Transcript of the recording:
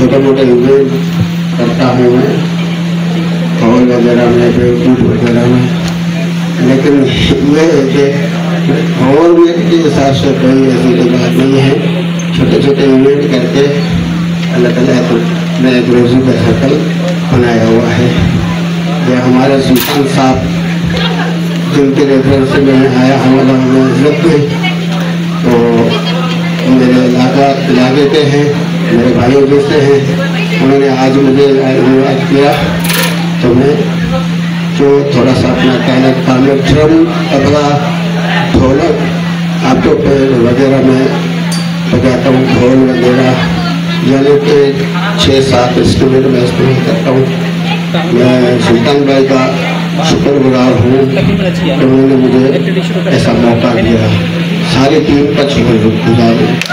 छोटे मोटे इवेंट करता हूँ मैं हॉल वगैरह में, बेडरूम वगैरह में, लेकिन ये है कि हॉल में के हिसाब से कोई ऐसी कोई बात नहीं है। छोटे छोटे इवेंट करके अल्लाह ताला तो मैं एक रोज़ी का सर्कल बनाया हुआ है। यह हमारे सुल्तान साहब जिनके रेफरेंस से मैं आया हूँ इज्जत में, तो मेरे इलाके के हैं, मेरे भाइयों जैसे हैं, उन्होंने आज मुझे इनवाइट किया, तो मैं जो थोड़ा सा अपना कहना कामें ड्रम, तबला, ढोलक, आपको पेड़ वगैरह में बजाता हूँ, ढोल वगैरह, यानी कि 6-7 इंस्ट्रूमेंट में इस्तेमाल करता हूँ। मैं सुल्तान भाई का शुक्रगुजार हूँ कि उन्होंने मुझे ऐसा मौका दिया। सारी टीम का शुक्रगुजार हूँ।